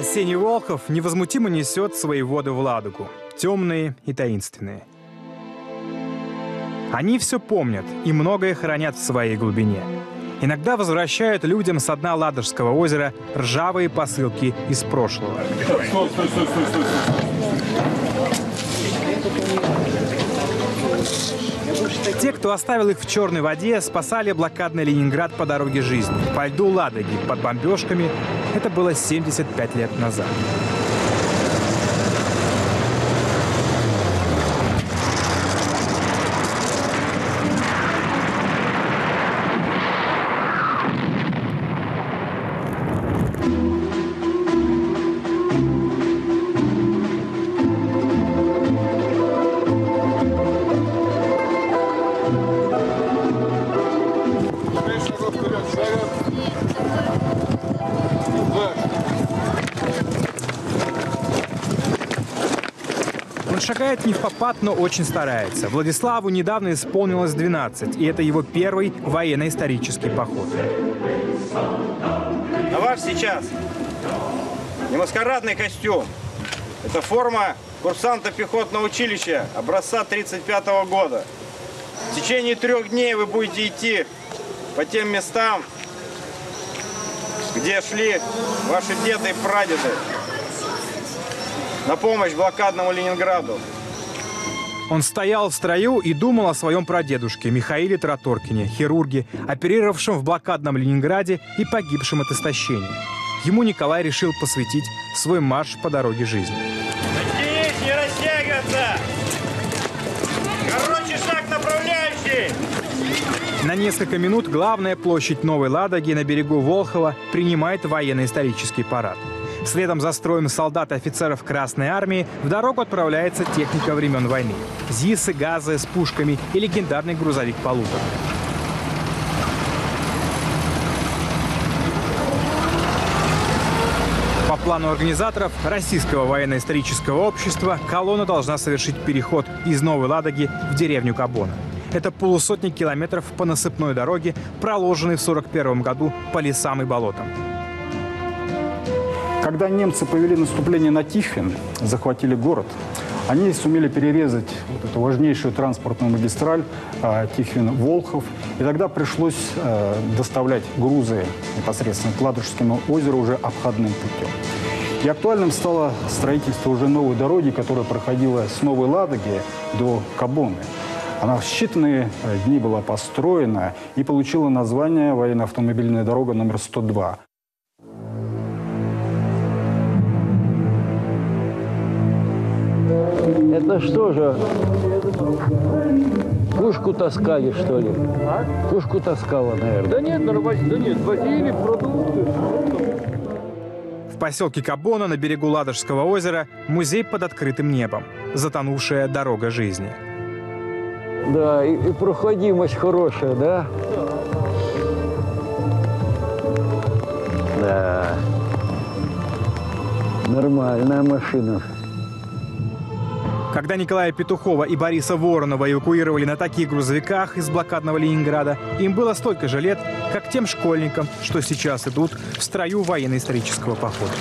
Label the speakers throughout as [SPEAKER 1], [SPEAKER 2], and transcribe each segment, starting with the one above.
[SPEAKER 1] Осенний Волхов невозмутимо несет свои воды в Ладогу, темные и таинственные. Они все помнят и многое хранят в своей глубине. Иногда возвращают людям с дна Ладожского озера ржавые посылки из прошлого.
[SPEAKER 2] Стой.
[SPEAKER 1] Те, кто оставил их в черной воде, спасали блокадный Ленинград по дороге жизни. По льду Ладоги, под бомбежками. Это было 75 лет назад. Шагает не впопад, но очень старается. Владиславу недавно исполнилось 12, и это его первый военно-исторический поход.
[SPEAKER 3] На вас сейчас не маскарадный костюм. Это форма курсанта пехотного училища образца 1935 года. В течение 3 дней вы будете идти по тем местам, где шли ваши деды и прадеды на помощь блокадному Ленинграду.
[SPEAKER 1] Он стоял в строю и думал о своем прадедушке Михаиле Траторкине, хирурге, оперировавшем в блокадном Ленинграде и погибшем от истощения. Ему Николай решил посвятить свой марш по дороге жизни.
[SPEAKER 3] Оттянись, не растягиваться! Короче, шаг направляющий!
[SPEAKER 1] На несколько минут главная площадь Новой Ладоги на берегу Волхова принимает военно-исторический парад. Следом за строем солдат и офицеров Красной Армии в дорогу отправляется техника времен войны. ЗИСы, газы с пушками и легендарный грузовик «Полуторка». По плану организаторов Российского военно-исторического общества колонна должна совершить переход из Новой Ладоги в деревню Кабона. Это полусотни километров по насыпной дороге, проложенной в 1941 году по лесам и болотам.
[SPEAKER 2] Когда немцы повели наступление на Тихвин, захватили город, они сумели перерезать вот эту важнейшую транспортную магистраль Тихвин-Волхов. И тогда пришлось доставлять грузы непосредственно к Ладожскому озеру уже обходным путем. И актуальным стало строительство уже новой дороги, которая проходила с Новой Ладоги до Кабоны. Она в считанные дни была построена и получила название военно-автомобильная дорога номер 102.
[SPEAKER 4] Это что же? Пушку таскали, что ли? Пушку таскала, наверное.
[SPEAKER 5] Да нет, возили продукты.
[SPEAKER 1] В поселке Кабона на берегу Ладожского озера музей под открытым небом. Затонувшая дорога жизни.
[SPEAKER 4] Да, и проходимость хорошая, да? Да. Нормальная машина.
[SPEAKER 1] Когда Николая Петухова и Бориса Воронова эвакуировали на таких грузовиках из блокадного Ленинграда, им было столько же лет, как тем школьникам, что сейчас идут в строю военно-исторического похода.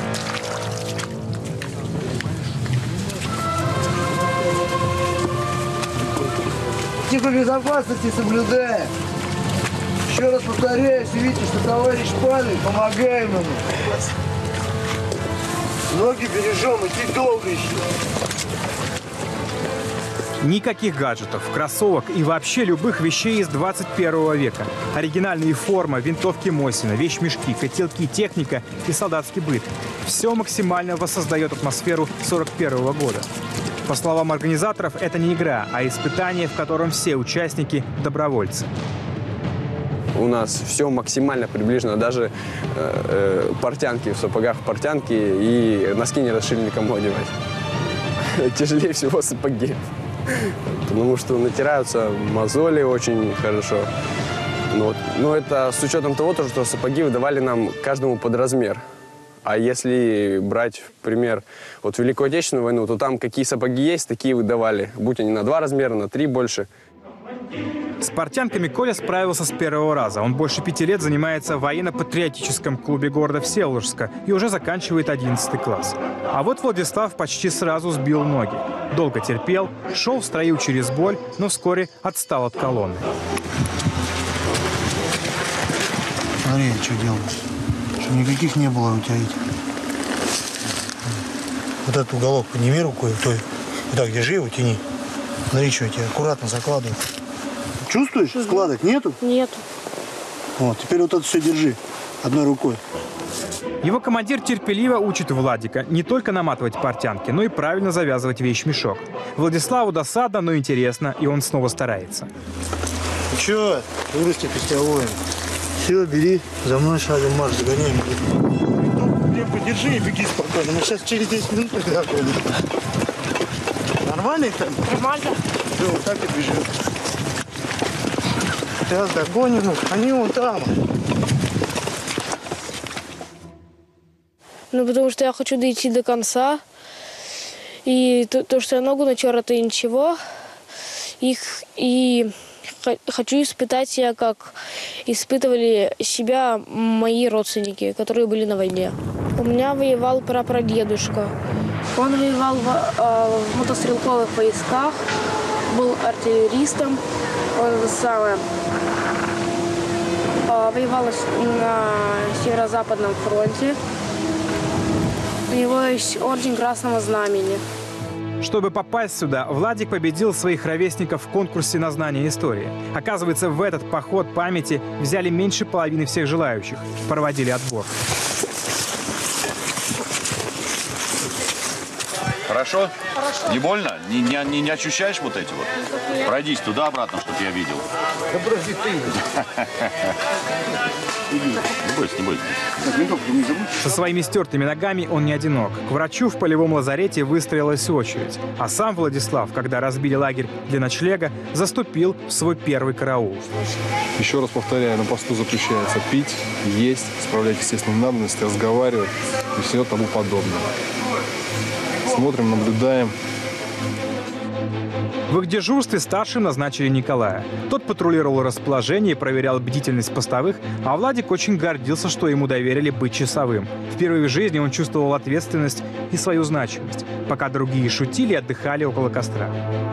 [SPEAKER 6] Типа безопасности соблюдаем. Еще раз повторяю, если видите, что товарищ падает, помогаем ему. Ноги бережем, идти долго еще.
[SPEAKER 1] Никаких гаджетов, кроссовок и вообще любых вещей из 21 века. Оригинальные форма, винтовки Мосина, вещмешки, котелки, техника и солдатский быт. Все максимально воссоздает атмосферу 1941 года. По словам организаторов, это не игра, а испытание, в котором все участники – добровольцы.
[SPEAKER 7] У нас все максимально приближено, даже портянки в сапогах, портянки и носки не расшили никому одевать. Тяжелее всего сапоги, потому что натираются мозоли очень хорошо. Но это с учетом того, что сапоги выдавали нам каждому под размер. А если брать, пример, вот Великую Отечественную войну, то там какие сапоги есть, такие выдавали. Будь они на 2 размера, на 3 больше.
[SPEAKER 1] С портянками Коля справился с первого раза. Он больше 5 лет занимается в военно-патриотическом клубе города Всеволожска и уже заканчивает 11 класс. А вот Владислав почти сразу сбил ноги. Долго терпел, шел в строю через боль, но вскоре отстал от колонны.
[SPEAKER 8] Смотри, что делаешь. Чтобы никаких не было у тебя этих. Вот этот уголок подними рукой, вот так держи его, тяни. Смотри, что я тебе аккуратно закладываю. Чувствуешь? Складок нету?
[SPEAKER 9] Нету.
[SPEAKER 8] Вот, теперь вот это все держи одной рукой.
[SPEAKER 1] Его командир терпеливо учит Владика не только наматывать портянки, но и правильно завязывать вещмешок. Владиславу досадно, но интересно, и он снова старается.
[SPEAKER 8] Ну что, вырасти костевой. Все, бери, за мной шагом марш, загоняй. Подержи и беги спокойно. Мы сейчас через 10 минут туда ходим. Нормально там?
[SPEAKER 9] Нормально.
[SPEAKER 8] Все, вот так и бежим. Сейчас догоним, они вон там.
[SPEAKER 9] Ну, потому что я хочу дойти до конца. И то, что я ногу натер, это ничего. И хочу испытать себя, как испытывали себя мои родственники, которые были на войне. У меня воевал прапрадедушка. Он воевал в мотострелковых войсках, был артиллеристом. Он воевал на Северо-Западном фронте. У него есть орден Красного Знамени.
[SPEAKER 1] Чтобы попасть сюда, Владик победил своих ровесников в конкурсе на знание истории. Оказывается, в этот поход памяти взяли меньше половины всех желающих. Проводили отбор.
[SPEAKER 10] Хорошо? Хорошо. Не больно? Не ощущаешь вот эти вот? Пройдись туда-обратно, чтобы я видел.
[SPEAKER 6] Да подожди ты.
[SPEAKER 10] Не бойся, не бойся.
[SPEAKER 1] Со своими стертыми ногами он не одинок. К врачу в полевом лазарете выстроилась очередь. А сам Владислав, когда разбили лагерь для ночлега, заступил в свой первый караул.
[SPEAKER 11] Еще раз повторяю, на посту запрещается пить, есть, справлять естественные надобности, разговаривать и все тому подобное. Смотрим, наблюдаем.
[SPEAKER 1] В их дежурстве старшим назначили Николая. Тот патрулировал расположение и проверял бдительность постовых, а Владик очень гордился, что ему доверили быть часовым. Впервые в жизни он чувствовал ответственность и свою значимость, пока другие шутили и отдыхали около костра.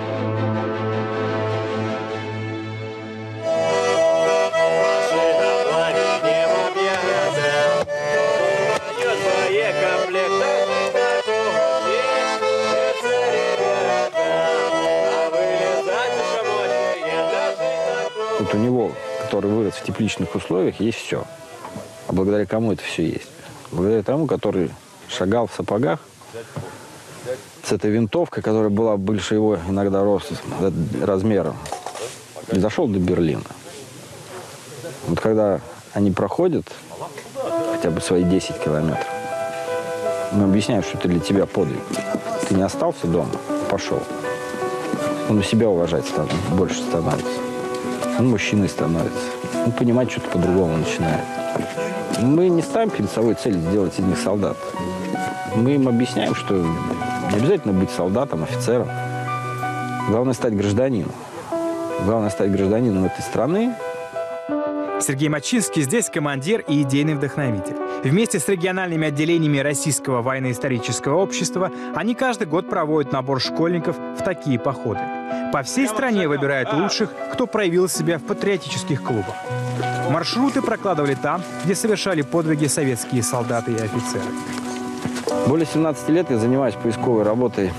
[SPEAKER 4] Вот у него, который вырос в тепличных условиях, есть все. А благодаря кому это все есть? Благодаря тому, который шагал в сапогах с этой винтовкой, которая была больше его иногда роста, размером, и дошел до Берлина. Вот когда они проходят хотя бы свои 10 километров, мы объясняем, что это для тебя подвиг. Ты не остался дома, пошел. Он себя уважать больше становится. Он мужчиной становится. Он понимать что-то по-другому начинает. Мы не ставим перед собой цель сделать из них солдат. Мы им объясняем, что не обязательно быть солдатом, офицером. Главное стать гражданином. Главное стать гражданином этой страны.
[SPEAKER 1] Сергей Мачинский здесь командир и идейный вдохновитель. Вместе с региональными отделениями Российского военно-исторического общества они каждый год проводят набор школьников в такие походы. По всей стране выбирают лучших, кто проявил себя в патриотических клубах. Маршруты прокладывали там, где совершали подвиги советские солдаты и офицеры.
[SPEAKER 4] Более 17 лет я занимаюсь поисковой работой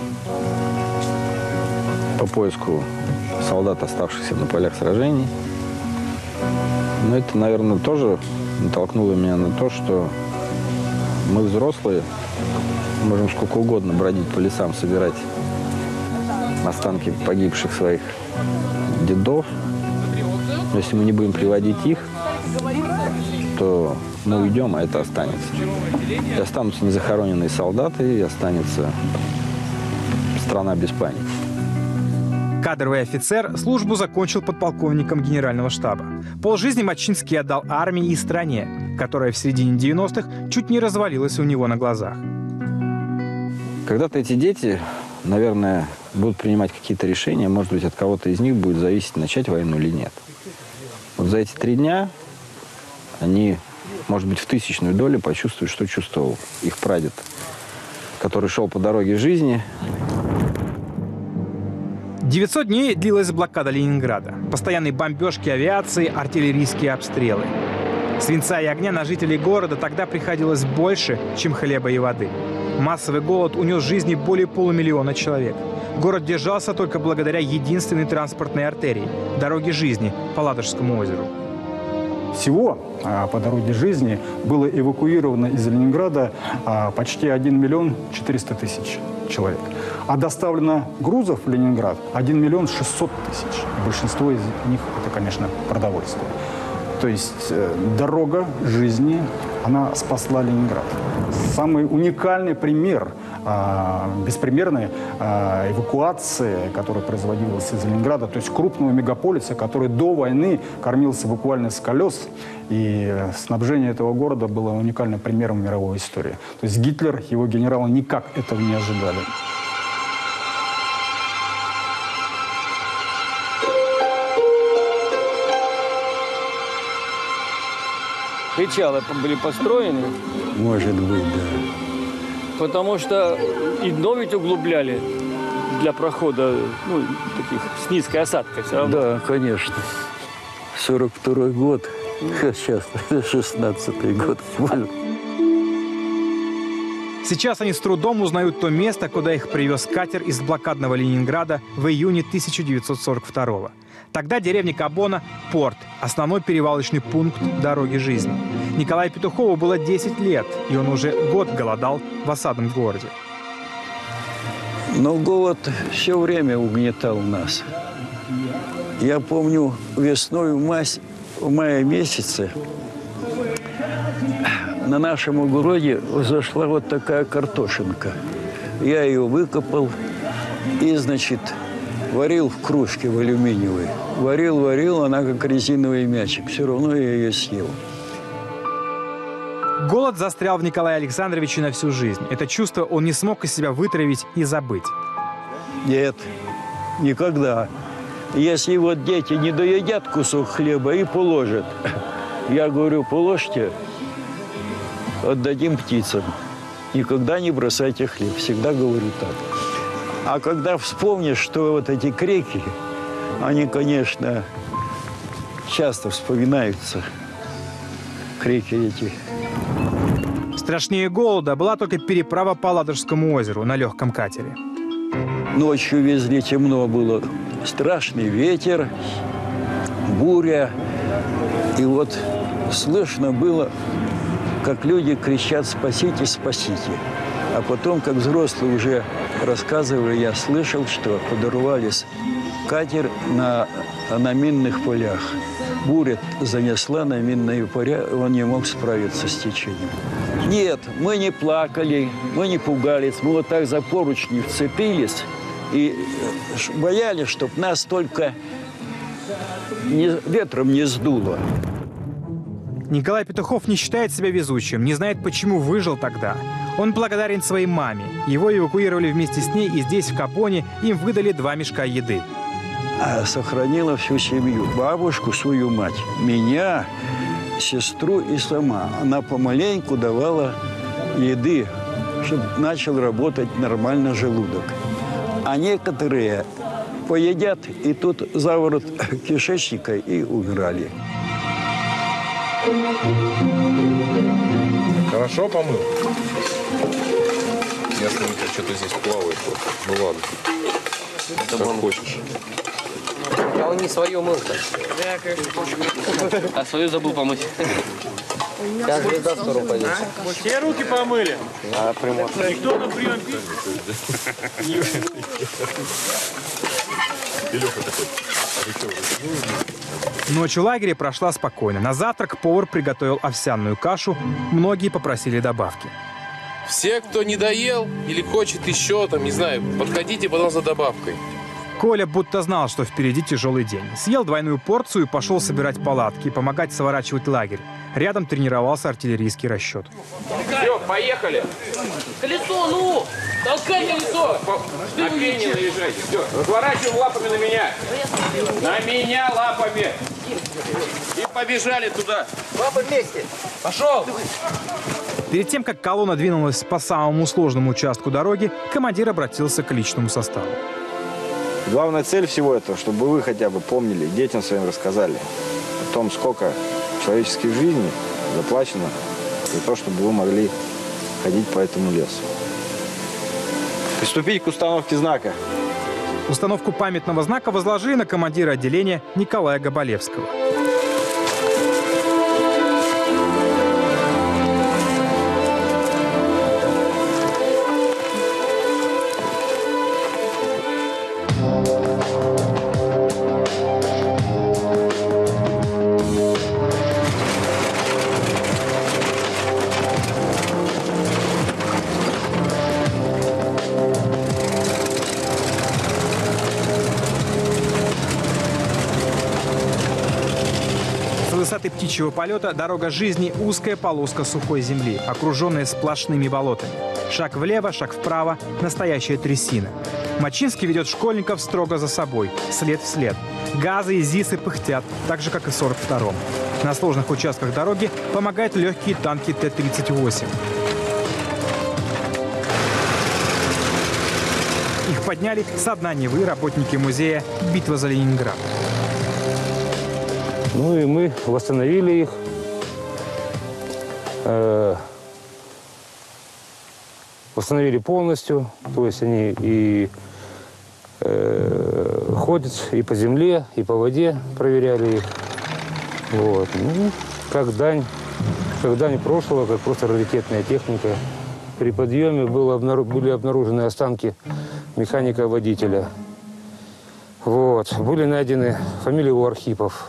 [SPEAKER 4] по поиску солдат, оставшихся на полях сражений. Но это, наверное, тоже натолкнуло меня на то, что мы, взрослые, можем сколько угодно бродить по лесам, собирать останки погибших своих дедов. Но если мы не будем приводить их, то мы уйдем, а это останется. И останутся незахороненные солдаты, и останется страна без памяти.
[SPEAKER 1] Кадровый офицер службу закончил подполковником генерального штаба. Полжизни Мачинский отдал армии и стране, которая в середине 90-х чуть не развалилась у него на глазах.
[SPEAKER 4] Когда-то эти дети, наверное, будут принимать какие-то решения. Может быть, от кого-то из них будет зависеть, начать войну или нет. Вот за эти 3 дня они, может быть, в 1000-ную долю почувствуют, что чувствовал их прадед, который шел по дороге жизни.
[SPEAKER 1] 900 дней длилась блокада Ленинграда. Постоянные бомбежки авиации, артиллерийские обстрелы. Свинца и огня на жителей города тогда приходилось больше, чем хлеба и воды. Массовый голод унес жизни более полумиллиона человек. Город держался только благодаря единственной транспортной артерии – дороге жизни по Ладожскому озеру.
[SPEAKER 2] Всего по дороге жизни было эвакуировано из Ленинграда почти 1 400 000 человек. А доставлено грузов в Ленинград 1 600 000. Большинство из них – это, конечно, продовольствие. То есть дорога жизни, она спасла Ленинград. Самый уникальный пример беспримерной эвакуации, которая производилась из Ленинграда, то есть крупного мегаполиса, который до войны кормился буквально с колес. И снабжение этого города было уникальным примером мировой истории. То есть Гитлер, его генералы никак этого не ожидали.
[SPEAKER 5] Причалы были построены?
[SPEAKER 12] Может быть, да.
[SPEAKER 5] Потому что и дно ведь углубляли для прохода, ну, таких с низкой осадкой все равно.
[SPEAKER 12] Да, конечно. 42-й год, сейчас 16-й год.
[SPEAKER 1] Сейчас они с трудом узнают то место, куда их привез катер из блокадного Ленинграда в июне 1942-го. Тогда деревня Кабона – порт, основной перевалочный пункт дороги жизни. Николаю Петухову было 10 лет, и он уже год голодал в осадном городе.
[SPEAKER 12] Но голод все время угнетал нас. Я помню, весной в мае месяце на нашем огороде зашла вот такая картошинка. Я ее выкопал и, значит, варил в кружке в алюминиевой. Варил, она как резиновый мячик. Все равно я ее съел.
[SPEAKER 1] Голод застрял в Николае Александровиче на всю жизнь. Это чувство он не смог из себя вытравить и забыть.
[SPEAKER 12] Нет, никогда. Если вот дети не доедят кусок хлеба и положат, я говорю, положьте, отдадим птицам. Никогда не бросайте хлеб. Всегда говорю так. А когда вспомнишь, что вот эти крики, они, конечно, часто вспоминаются, крики эти.
[SPEAKER 1] Страшнее голода была только переправа по Ладожскому озеру на легком катере.
[SPEAKER 12] Ночью везли, темно было. Страшный ветер, буря. И вот слышно было, как люди кричат «спасите, спасите». А потом, как взрослые уже рассказывали, я слышал, что подорвались катер на минных полях. Буря занесла на минные поля, он не мог справиться с течением. Нет, мы не плакали, мы не пугались, мы вот так за поручни вцепились и боялись, чтобы нас только ветром не сдуло.
[SPEAKER 1] Николай Петухов не считает себя везучим, не знает, почему выжил тогда. Он благодарен своей маме. Его эвакуировали вместе с ней, и здесь, в Кабоне, им выдали 2 мешка еды.
[SPEAKER 12] Сохранила всю семью. Бабушку, свою мать, меня, сестру и сама. Она помаленьку давала еды, чтобы начал работать нормально желудок. А некоторые поедят, и тут заворот кишечника и умирали.
[SPEAKER 11] Хорошо помыл? Ясненько, что-то здесь плавает. Ну ладно. Как хочешь.
[SPEAKER 13] А он не свое мыл-то. А свою забыл помыть. Каждый даст 100 рублей.
[SPEAKER 5] Все руки помыли.
[SPEAKER 13] А прямо.
[SPEAKER 5] Никто на прием пить.
[SPEAKER 1] Ночь в лагере прошла спокойно. На завтрак повар приготовил овсяную кашу. Многие попросили добавки.
[SPEAKER 14] Все, кто не доел или хочет еще, там, не знаю, подходите потом за добавкой.
[SPEAKER 1] Коля будто знал, что впереди тяжелый день. Съел 2-ю порцию и пошел собирать палатки и помогать сворачивать лагерь. Рядом тренировался артиллерийский расчет.
[SPEAKER 14] Все, поехали!
[SPEAKER 13] Колесо, ну!
[SPEAKER 14] Толкайте лицо! На пене наезжайте. Все, разворачиваем лапами на меня. На меня лапами. И побежали туда.
[SPEAKER 13] Лапы вместе.
[SPEAKER 14] Пошел.
[SPEAKER 1] Перед тем, как колонна двинулась по самому сложному участку дороги, командир обратился к личному составу.
[SPEAKER 4] Главная цель всего этого, чтобы вы хотя бы помнили, детям своим рассказали о том, сколько человеческих жизней заплачено за то, чтобы вы могли ходить по этому лесу. Приступить к установке знака.
[SPEAKER 1] Установку памятного знака возложили на командира отделения Николая Габалевского. С высоты птичьего полета дорога жизни – узкая полоска сухой земли, окруженная сплошными болотами. Шаг влево, шаг вправо – настоящая трясина. Мачинский ведет школьников строго за собой, след в след. Газы и ЗИСы пыхтят, так же, как и в 42-м. На сложных участках дороги помогают легкие танки Т-38. Их подняли со дна Невы работники музея «Битва за Ленинград».
[SPEAKER 15] Ну и мы восстановили их. Восстановили полностью. То есть они и ходят и по земле, и по воде проверяли их. Вот. Ну, как дань прошлого, как просто раритетная техника. При подъеме были обнаружены останки механика-водителя. Вот. Были найдены фамилии у Архипов.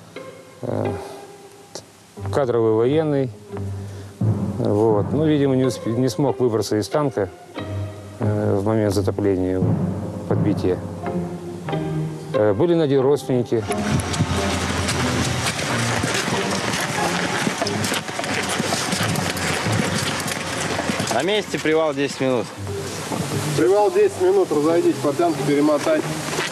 [SPEAKER 15] Кадровый военный. Вот. Ну, видимо, не смог выбраться из танка в момент затопления, подбития. Были найдены родственники.
[SPEAKER 4] На месте привал 10 минут.
[SPEAKER 11] Привал 10 минут, разойдите по танку, перемотать.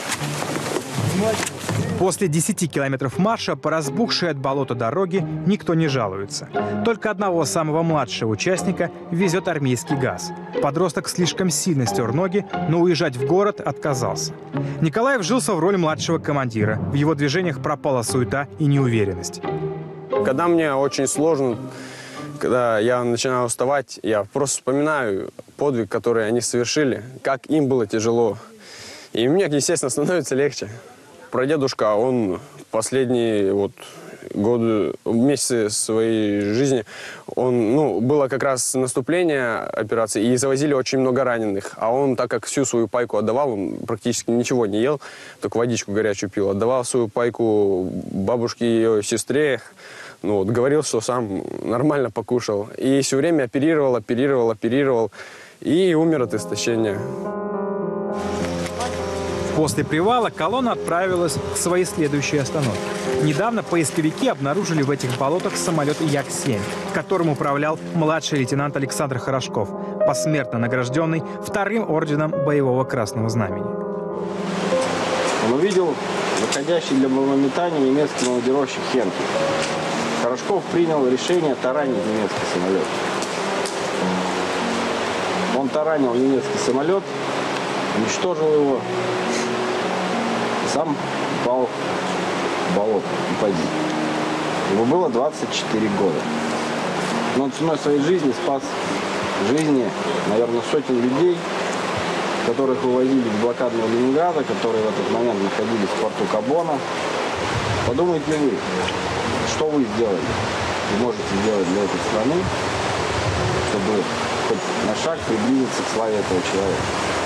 [SPEAKER 1] После 10 километров марша по разбухшей от болота дороге никто не жалуется. Только одного самого младшего участника везет армейский ГАЗ. Подросток слишком сильно стер ноги, но уезжать в город отказался. Николай вжился в роль младшего командира. В его движениях пропала суета и неуверенность.
[SPEAKER 7] Когда мне очень сложно, когда я начинаю уставать, я просто вспоминаю подвиг, который они совершили, как им было тяжело. И мне, естественно, становится легче. Прадедушка, он последние годы, месяцы своей жизни, было как раз наступление операции, и завозили очень много раненых. А он, так как всю свою пайку отдавал, он практически ничего не ел, только водичку горячую пил. Отдавал свою пайку бабушке и ее сестре. Говорил, что сам нормально покушал. И все время оперировал, и умер от истощения.
[SPEAKER 1] После привала колонна отправилась к своей следующей остановке. Недавно поисковики обнаружили в этих болотах самолет Як-7, которым управлял младший лейтенант Александр Хорошков, посмертно награжденный 2-м орденом Боевого Красного Знамени.
[SPEAKER 4] Он увидел выходящий для бомбометания немецкий бомбардировщик Хенкель. Хорошков принял решение таранить немецкий самолет. Он таранил немецкий самолет, уничтожил его. Сам упал в болото и погиб. Ему было 24 года. Но он ценой своей жизни спас жизни, наверное, сотен людей, которых вывозили из блокадного Ленинграда, которые в этот момент находились в порту Кабона. Подумайте ли вы, что вы сделали? Вы можете сделать для этой страны, чтобы хоть на шаг приблизиться к славе этого человека?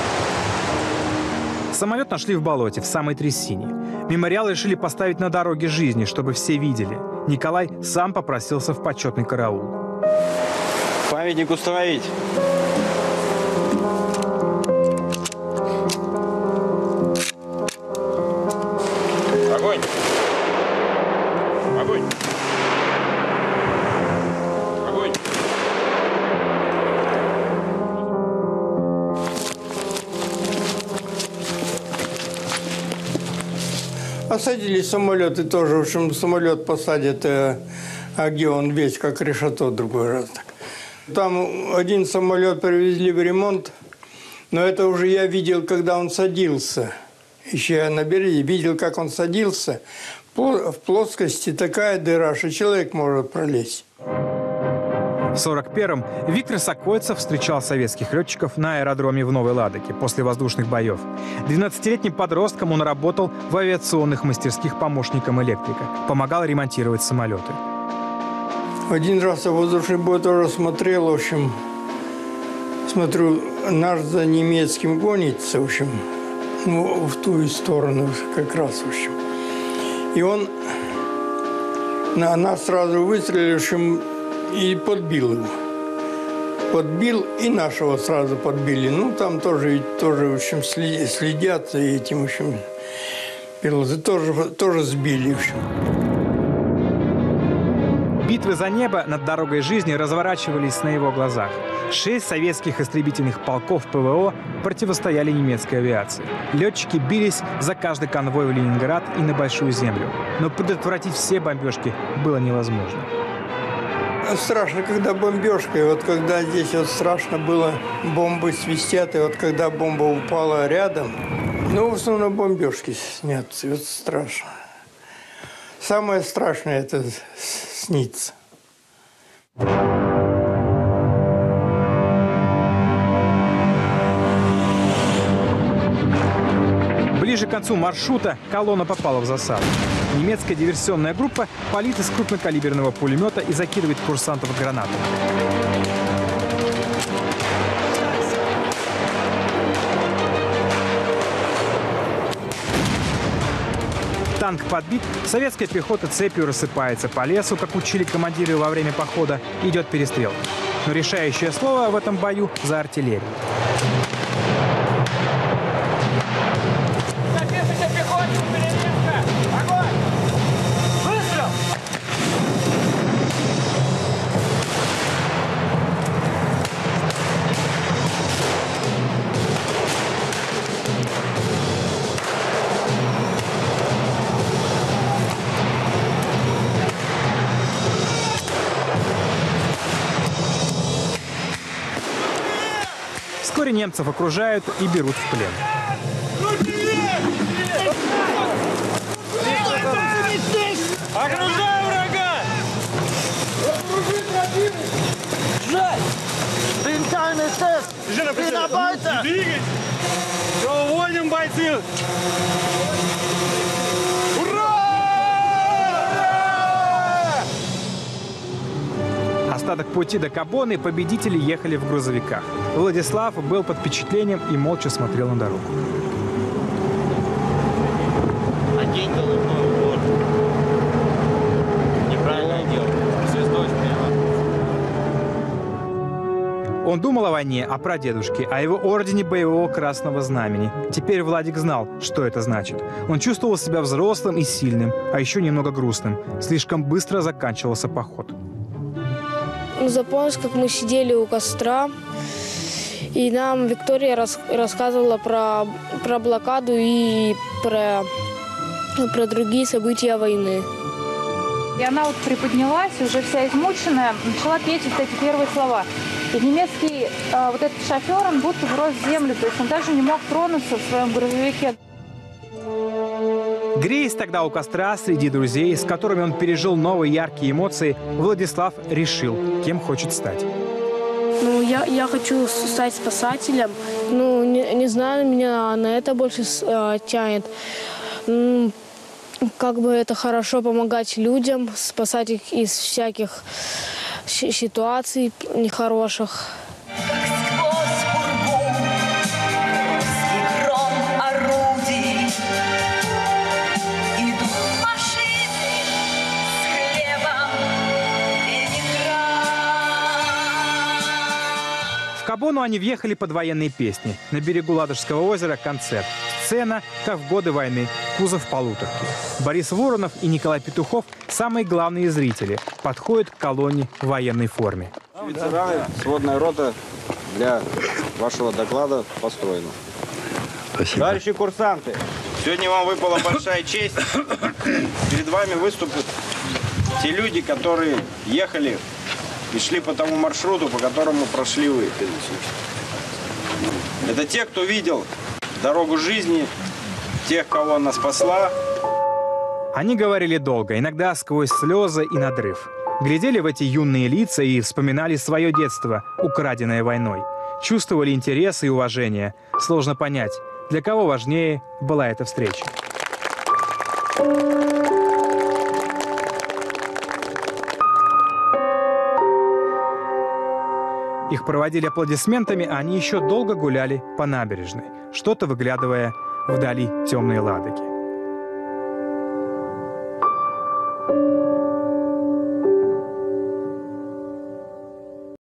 [SPEAKER 1] Самолет нашли в болоте, в самой трясине. Мемориал решили поставить на дороге жизни, чтобы все видели. Николай сам попросился в почетный караул.
[SPEAKER 4] Памятник установить.
[SPEAKER 14] Огонь! Огонь! Огонь!
[SPEAKER 16] Посадили самолеты тоже. В общем, самолет посадят, а где он весь, как решето другой раз. Там один самолет привезли в ремонт, но это уже я видел, когда он садился. Еще я на береге видел, как он садился. В плоскости такая дыра, что человек может пролезть.
[SPEAKER 1] В 1941-м Виктор Сокольцев встречал советских летчиков на аэродроме в Новой Ладоге после воздушных боев. 12-летним подростком он работал в авиационных мастерских помощником электрика. Помогал ремонтировать самолеты.
[SPEAKER 16] Один раз я воздушный бой тоже смотрел, в общем, смотрю, наш за немецким гонится, в общем, ну, в ту сторону как раз, в общем. И он на нас сразу выстрелил, в общем, и подбил его. Подбил, и нашего сразу подбили. Ну, там тоже в общем, следят за этим, в общем, пилоты тоже сбили, в общем.
[SPEAKER 1] Битвы за небо над дорогой жизни разворачивались на его глазах. 6 советских истребительных полков ПВО противостояли немецкой авиации. Летчики бились за каждый конвой в Ленинград и на Большую Землю. Но предотвратить все бомбежки было невозможно.
[SPEAKER 16] Страшно, когда бомбежка. И вот когда здесь вот страшно было, бомбы свистят, и вот когда бомба упала рядом, ну, в основном бомбежки снятся, и вот страшно. Самое страшное – это снится.
[SPEAKER 1] Ближе к концу маршрута колонна попала в засаду. Немецкая диверсионная группа палит из крупнокалиберного пулемета и закидывает курсантов гранатами. Танк подбит, советская пехота цепью рассыпается по лесу, как учили командиры во время похода, идет перестрелка. Но решающее слово в этом бою за артиллерией. Вскоре немцев окружают и берут в плен.
[SPEAKER 17] Окружай врага! Жаль! Ментальный тест! Ты на бойца! Двигайся! Все, уводим бойцы!
[SPEAKER 1] Остаток пути до Кабоны победители ехали в грузовиках. Владислав был под впечатлением и молча смотрел на дорогу.
[SPEAKER 17] Одень головной убор. Неправильно делал. Звездой прямо.
[SPEAKER 1] Он думал о войне, о прадедушке, о его ордене боевого красного знамени. Теперь Владик знал, что это значит. Он чувствовал себя взрослым и сильным, а еще немного грустным. Слишком быстро заканчивался поход.
[SPEAKER 9] Запомнилось, как мы сидели у костра, и нам Виктория рассказывала про блокаду и про другие события войны.
[SPEAKER 18] И она вот приподнялась, уже вся измученная, начала петь вот эти первые слова. И немецкий вот этот шофер, он будто врос в землю, то есть он даже не мог тронуться в своем грузовике.
[SPEAKER 1] Греясь тогда у костра среди друзей, с которыми он пережил новые яркие эмоции, Владислав решил, кем хочет стать.
[SPEAKER 9] Ну, я хочу стать спасателем. Ну, не знаю, меня на это больше тянет. Как бы это хорошо помогать людям, спасать их из всяких ситуаций нехороших.
[SPEAKER 1] В Кабону они въехали под военные песни. На берегу Ладожского озера концерт. Сцена, как в годы войны, кузов полуторки. Борис Воронов и Николай Петухов – самые главные зрители. Подходят к колонне в военной форме.
[SPEAKER 7] Ветераны, сводная рота для вашего доклада построена.
[SPEAKER 3] Спасибо. Товарищи курсанты, Сегодня вам выпала большая честь. Перед вами выступят те люди, которые ехали и шли по тому маршруту, по которому прошли вы. Это те, кто видел дорогу жизни, тех, кого она спасла.
[SPEAKER 1] Они говорили долго, иногда сквозь слезы и надрыв. Глядели в эти юные лица и вспоминали свое детство, украденное войной. Чувствовали интерес и уважение. Сложно понять, для кого важнее была эта встреча. Их проводили аплодисментами, а они еще долго гуляли по набережной, что-то выглядывая вдали темные Ладоги.